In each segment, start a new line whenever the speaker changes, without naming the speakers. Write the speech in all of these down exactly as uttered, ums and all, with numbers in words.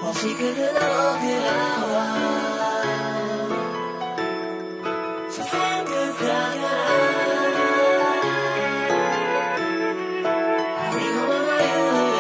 星屑の僕らは所詮グッだからありのまま言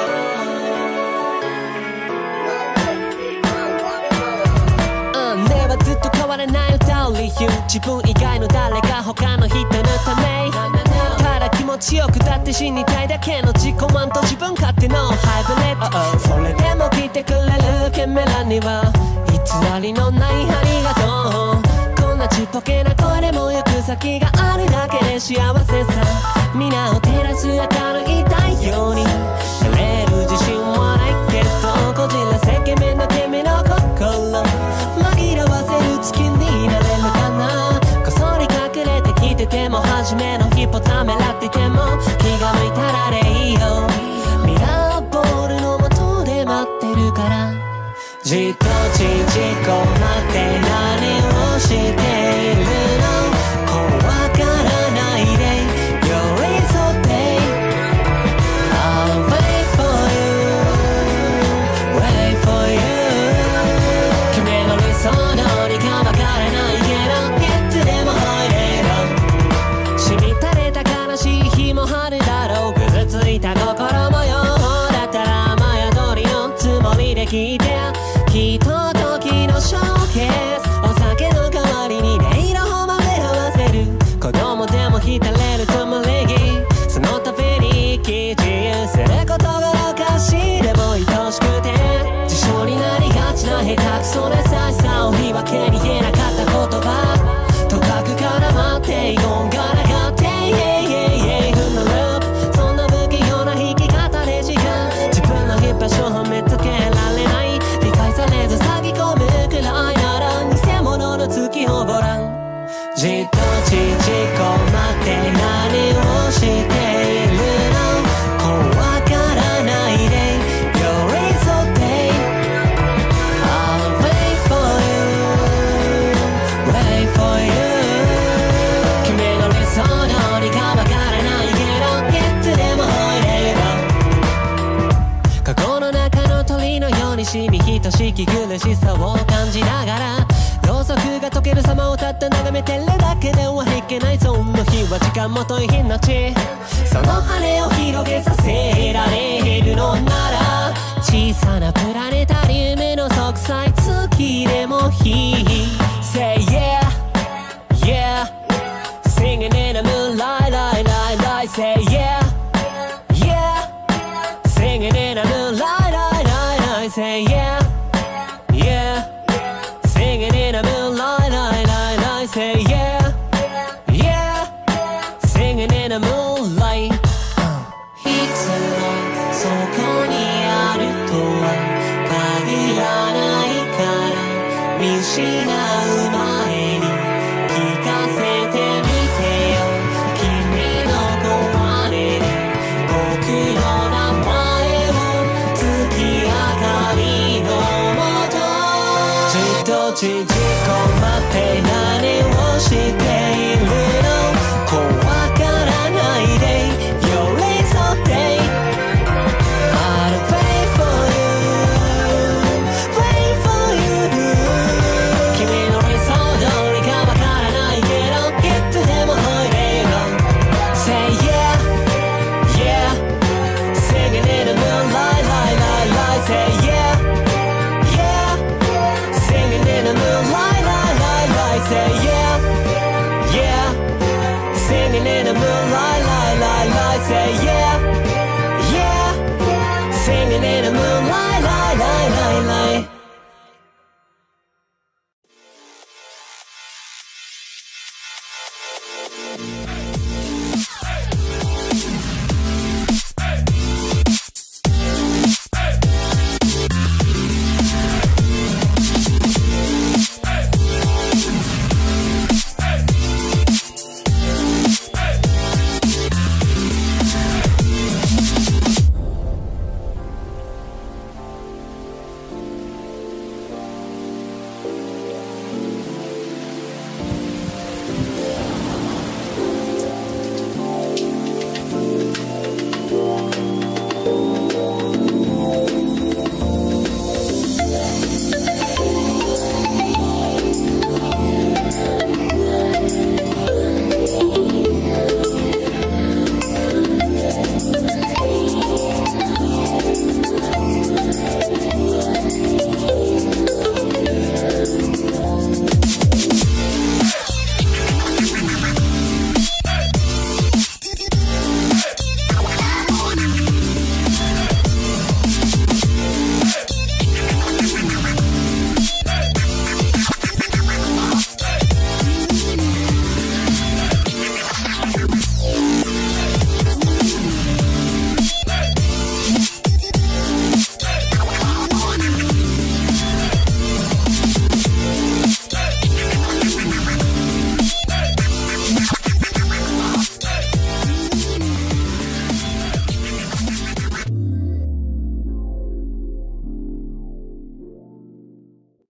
うよ、うん、根はずっと変わらない歌う理由、自分以外の誰か他の人のため、ただ気持ちよく歌って死にたいだけの自己満と自分勝手のハイブレッド、それでも聞いてくれるケメラには偽りのないありがとう、こんなちっぽけな声でも行く先があるだけで幸せさ、皆を照らす明るい太陽になれる自信はないけど、こじらせ気味の君の心紛らわせる月になれるかな、こっそり隠れて聞いてても初めの一歩ためらってても気が向いたらでいいよ、ミラーボールの元で待ってるから、じっと縮こまって何をしているの、怖がらないで寄り添って I'll wait for you wait for you、 君の理想通りかわからないけどいつでも入れる、しみたれた悲しい日もあるだろう、ぐずついた心模様だったら雨宿りのつもりで聞いて、ひとときのショーケース、お酒の代わりに音色を混ぜ合わせる、子供でも浸れると無理儀、その度に生き自由することがおかしいでも愛しくて、自称になりがちな下手くそな優しさを言い訳に言えなかった言葉、とかくから待ってイゴンが流って負のループ、そんな不器用な弾き方で時間自分の居場所を見つけられない、理解されず詐欺込むくらいなら偽物の月をご覧、じっと縮こまって何をしているの、怖がらないで寄り添って I'll wait for you wait for you、 君の理想通りかわからないけどいつでも入れる、過去の中の鳥のようにしみひとしき苦しさを感じながら、ろうそくが溶ける様をたった眺めてるだけではいけない、そんな日は時間もとい日のち、その羽を広げさせられるのなら、小さなプラネタリウムの息災月でもいい Say yeah yeah singing in the moonlight light light light say yeah yeah singing in the moonlight light light light say yeah yeah singing in the moonlight light light light say yeah yeah singing in the moonlight、 いつもそこにあるとは限らないから見失う前に聞かせてみてよ、君の声で僕の名前を月明かりのもとじっと縮